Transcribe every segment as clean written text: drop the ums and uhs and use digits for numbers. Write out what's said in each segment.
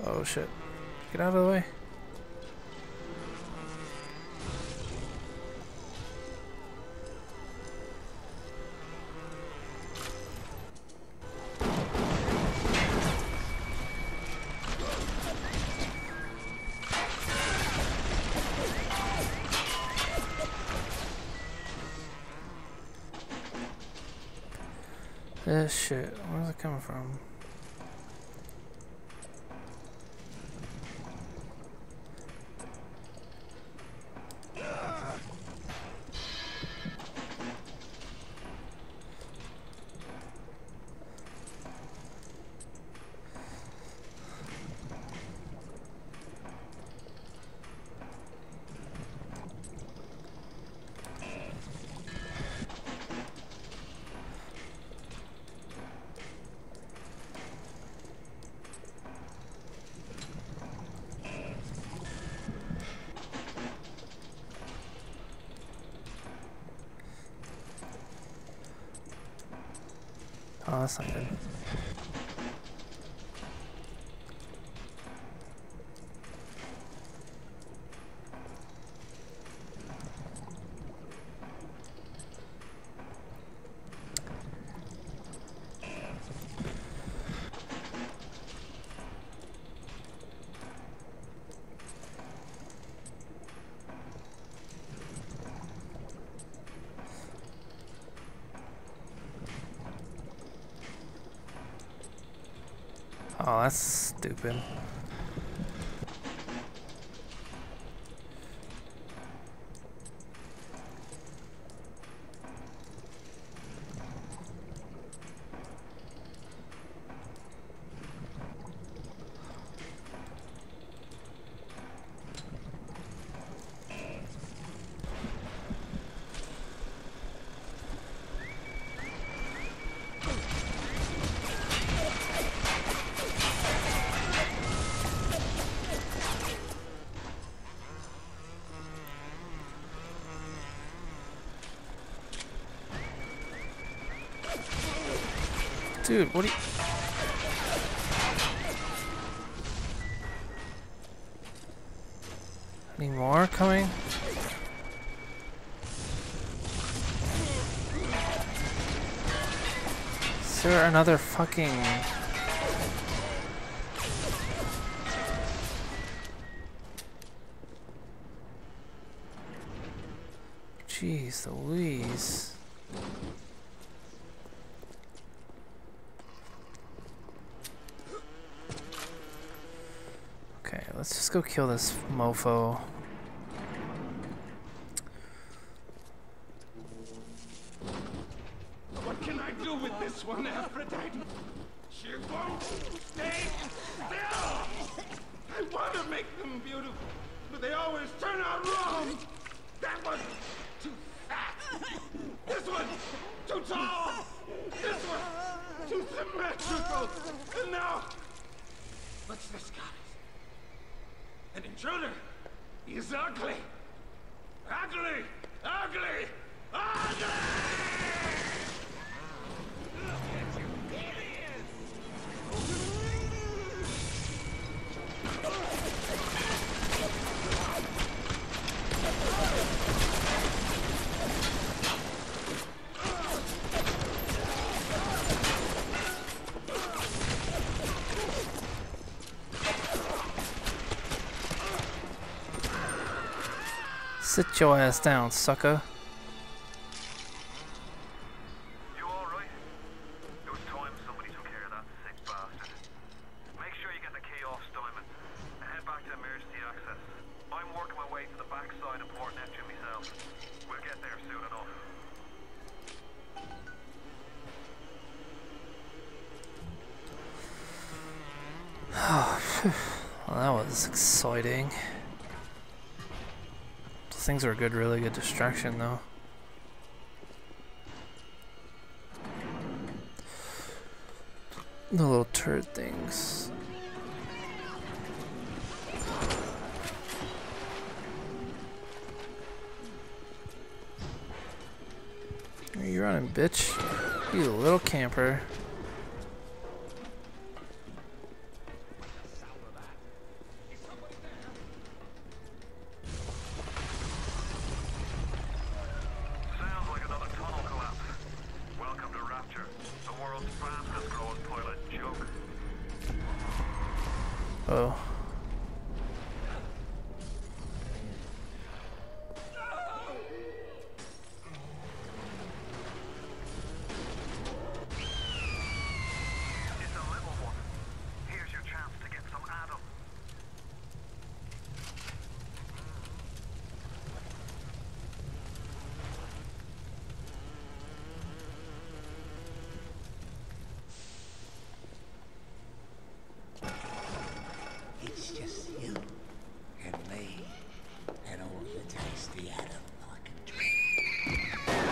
Oh shit. Get out of the way. This shit, where's it coming from? Oh, that's not good. Oh, that's stupid. Dude, what are you... Any more coming? Is there another fucking... Jeez Louise. Let's just go kill this mofo. What can I do with this one, Aphrodite? She won't stay still! I want to make them beautiful, but they always turn out wrong! That one, too fat! This one, too tall! This one, too symmetrical! And now, what's this guy? An intruder! He's ugly! Ugly! Ugly! Ugly! Look at you idiots! Sit your ass down, sucker. You alright? It was time somebody took care of that sick bastard. Make sure you get the key off Steinman and head back to emergency access. I'm working my way to the backside of Port Neptune myself. We'll get there soon enough. Well, that was exciting. Those things were a really good distraction, though. The little turd things. Where you running, bitch? You little camper. Oh. It's a little one. Here's your chance to get some Adam. It's just you and me and all the tasty Adam I can drink.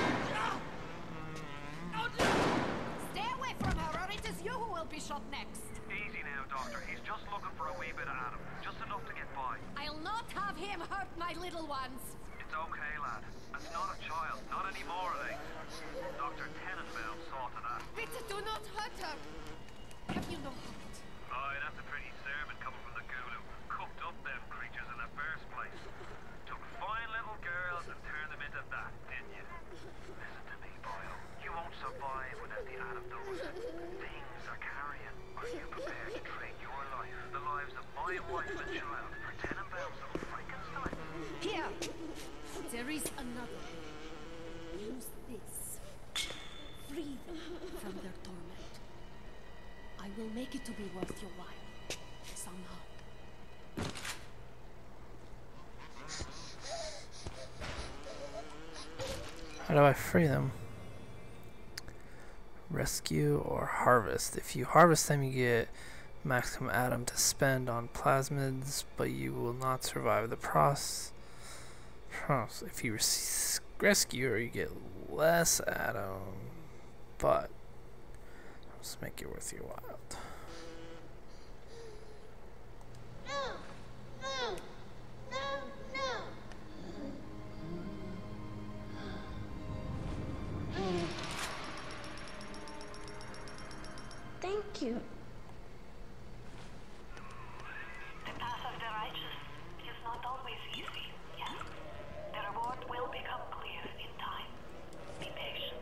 Stay away from her, or it is you who will be shot next. Easy now, Doctor. He's just looking for a wee bit of Adam. Just enough to get by. I'll not have him hurt my little ones. It's okay, lad. That's not a child. Not anymore, it ain't. Dr. Tenenbaum saw to that. Bitte do not hurt her. Have you no heart? Aye, that's a pretty sermon coming from the Gulu. Cooked up them creatures in the first place. Took fine little girls and turned them into that, didn't you? Listen to me, boyo. You won't survive without the Adam those things are carrying. Are you prepared to trade your life, the lives of my wife and child, for Tenenbaum's little Frankenstein? Here. There is another. Use this. Free them from their torment. I will make it to be worth your while. Somehow. How do I free them? Rescue or harvest. If you harvest them, you get maximum Adam to spend on plasmids, but you will not survive the process. If you rescue her, you get less Adam, but let's make it worth your while. Thank you. The path of the righteous is not always easy, yes. The reward will become clear in time. Be patient.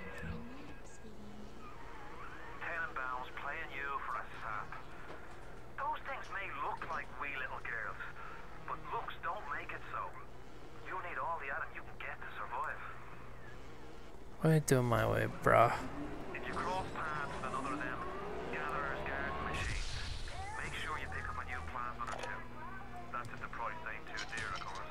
Tenenbaum's playing you for a sap. Those things may look like wee little girls, but looks don't make it so. You need all the Adam you can get to survive. Why are you doing my way, brah? Did you cross paths with another of them gatherers, garden machines? Make sure you pick up a new plasmid or two. That's if the price ain't too dear, of course.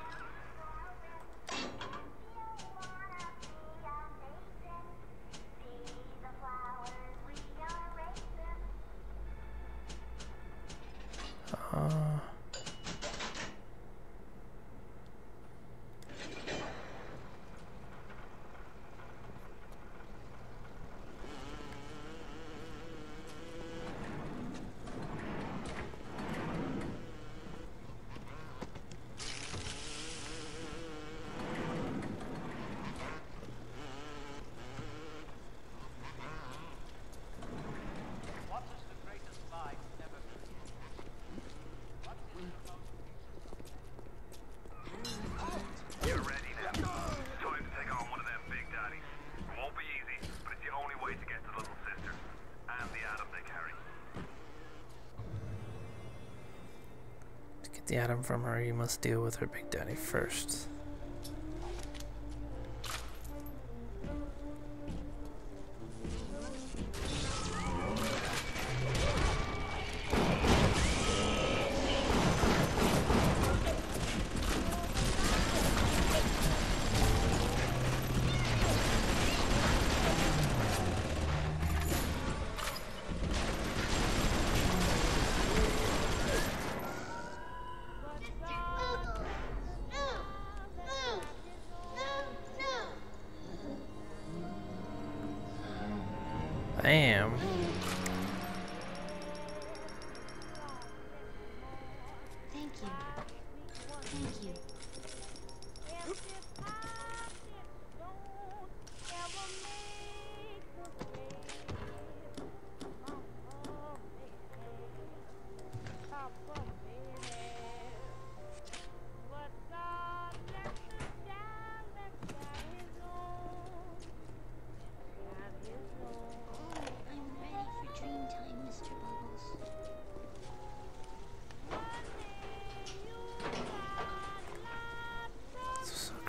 You're ready now. It's time to take on one of them big daddies. It won't be easy, but it's the only way to get to little sister and the Adam they carry. To get the Adam from her, you must deal with her big daddy first.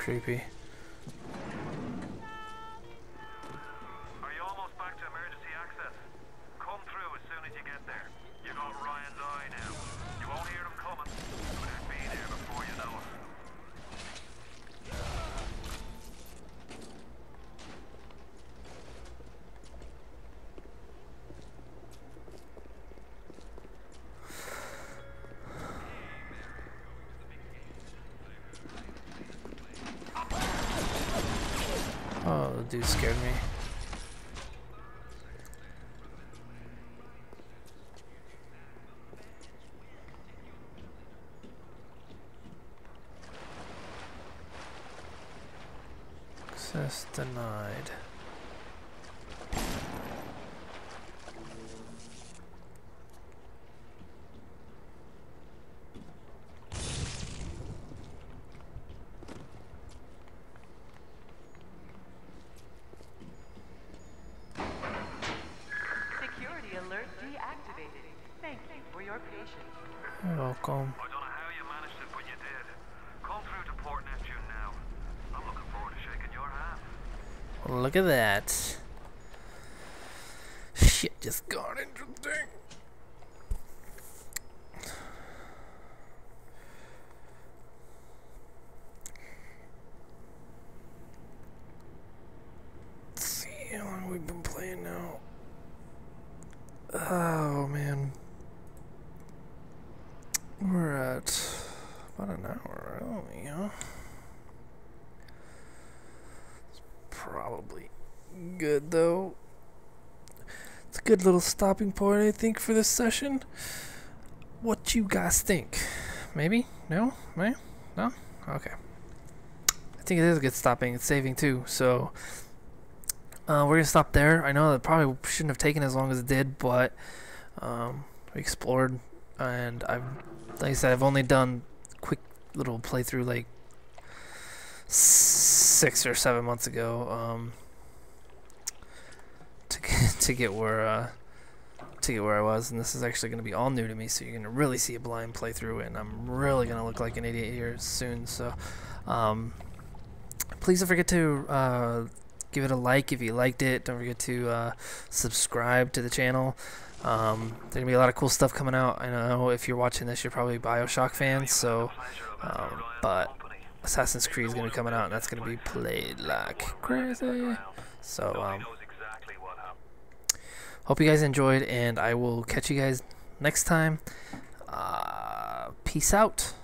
creepy. Are you almost back to emergency access? Come through as soon as you get there. You got Ryan's eye now. You won't hear him coming, but he'll be there before you know it. Oh, the dude scared me. Access denied. Security alert deactivated. Thank you for your patience. You're welcome. I don't know how you managed it, but you did. Come through to Port Neptune now. I'm looking forward to shaking your hand. Look at that. Shit just got interesting. Let's see how long we've been playing now. Oh man. We're at about an hour, aren't we, huh? It's probably good though. It's a good little stopping point, I think, for this session. What you guys think? Maybe? No? Right? No? Okay. I think it is a good stopping. It's saving too. So we're gonna stop there. I know that probably shouldn't have taken as long as it did, but we explored, and like I said, I've only done quick little playthrough like 6 or 7 months ago to get where I was, and this is actually going to be all new to me, so you're going to really see a blind playthrough, and I'm really going to look like an idiot here soon. So please don't forget to give it a like if you liked it. Don't forget to subscribe to the channel. There's gonna be a lot of cool stuff coming out. I know if you're watching this, you're probably BioShock fans, so but Assassin's Creed is gonna be coming out, and that's gonna be played like crazy. So hope you guys enjoyed, and I will catch you guys next time. Peace out.